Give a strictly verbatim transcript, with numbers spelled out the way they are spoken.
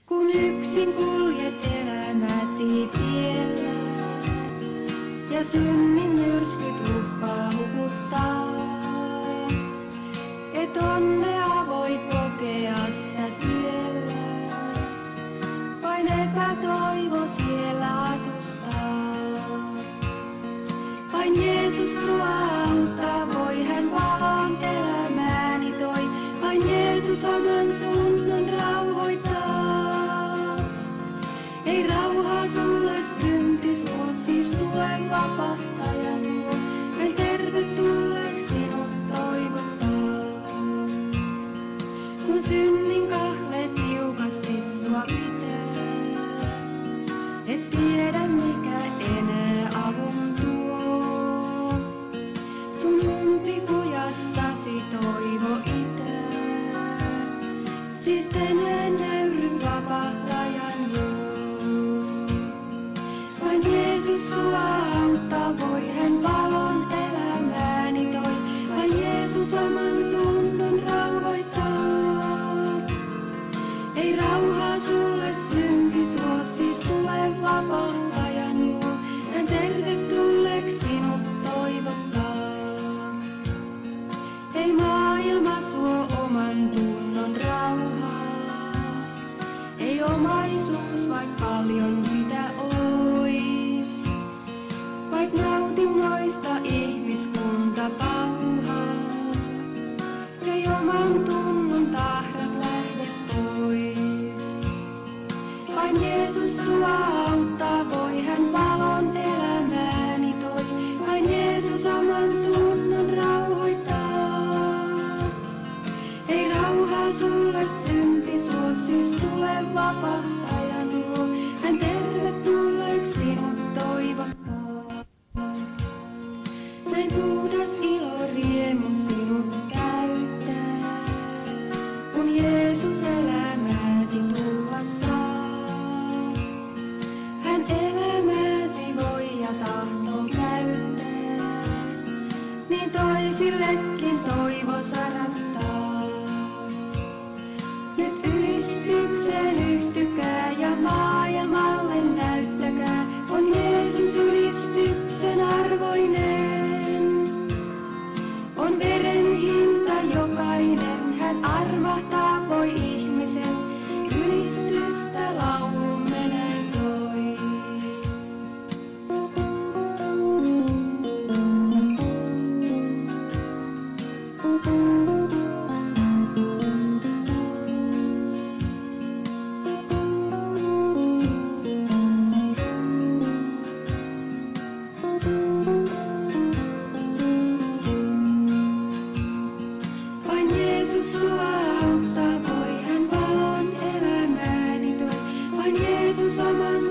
Kun yksin kuljet elämäsi tiellä ja synnin myrskyt uhkaa hukuttaa, et onnea voi kokea sä siellä, vain epätoivo siellä asustaa. Vain Jeesus sua auttaa, voi hän valon elämääni toi, vain Jeesus oman tunnon rauhoittaa. Ei rauhaa sulle synti suo, siis tule vapahtajan luo, hän tervetulleeksi sinut toivottaa. Kun synnin kahleet tiukasti sua pitää, et tiedä mikä enää avun tuo. Sun umpikujassasi toivo itää, siis tänään nöyryn vapahtajan luo. Vain Jeesus sua auttaa, voi hän valon elämääni toi, vain Jeesus oman tunnon rauhoittaa. Ei rauhaa sulle synti suo, siis tule vapahtajan luo, hän tervetulleeksi sinut toivottaa. Ei maailma suo oman tunnon rauhaa, ei omaisuus vaik paljon sitä ois, vaik nautinnoista ihmiskunta pauhaa, ei oman tunnon tahdot lähde pois. Vain Jeesus sua auttaa, voi hän valon elämääni toi, vain Jeesus oman tunnon rauhoittaa. Ei rauhaa sulle synti suo, siis tule vapahtajan luo, hän tervetulleeksi sinut toivottaa. Näin puhdas ilo riemu sinut käyttää, kun Jeesus elämääsi tulla saa. Hän elämääsi voi ja tahtoo käyttää, niin toisillekin toivo sarastaa. Nyt ylistykseen yhtykää ja maailmalle näyttäkää, on Jeesus ylistyksen arvoinen. On veren hinta jokainen, hän armahtaa voi ihmisen, ylistystä laulun menee soi. Vain Jeesus sua auttaa, voi hän valon elämääni toi, vain Jeesus oman